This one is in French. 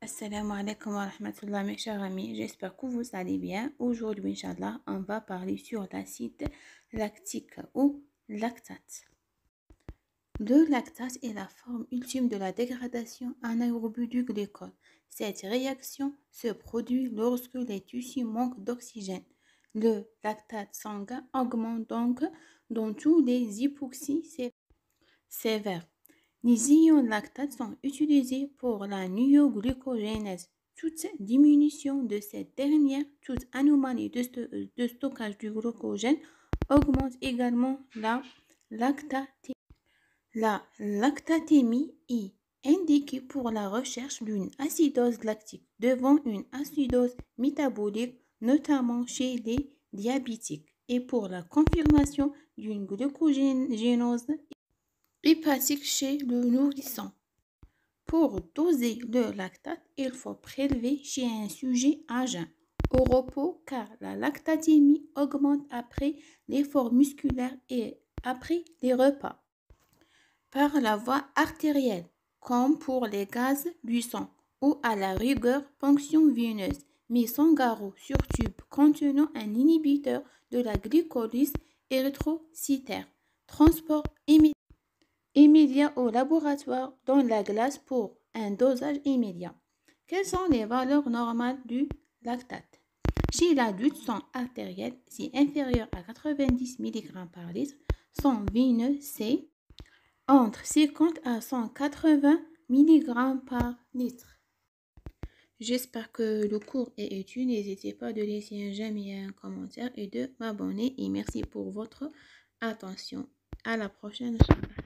Assalamu alaikum wa rahmatullah mes chers amis, j'espère que vous allez bien. Aujourd'hui, Inch'Allah, on va parler sur l'acide lactique ou lactate. Le lactate est la forme ultime de la dégradation anaérobie du glycol. Cette réaction se produit lorsque les tissus manquent d'oxygène. Le lactate sanguin augmente donc dans tous les hypoxies sévères. Les ions lactate sont utilisés pour la néoglycogénèse. Toute diminution de cette dernière, toute anomalie de stockage du glycogène augmente également la lactatémie. La lactatémie est indiquée pour la recherche d'une acidose lactique devant une acidose métabolique, notamment chez les diabétiques, et pour la confirmation d'une glucogénose hépatique chez le nourrisson. Pour doser le lactate, il faut prélever chez un sujet à jeun, au repos, car la lactatémie augmente après l'effort musculaire et après les repas. Par la voie artérielle, comme pour les gaz du sang, ou à la rigueur ponction veineuse, mais sans garrot sur tube contenant un inhibiteur de la glycolyse érythrocytaire. Transport immédiat au laboratoire dans la glace pour un dosage immédiat. Quelles sont les valeurs normales du lactate? Chez l'adulte, son artériel, c'est inférieur à 90 mg par litre. Son veineux, c'est entre 50 à 180 mg par litre. J'espère que le cours est utile. N'hésitez pas de laisser un j'aime et un commentaire et de m'abonner. Et merci pour votre attention. À la prochaine.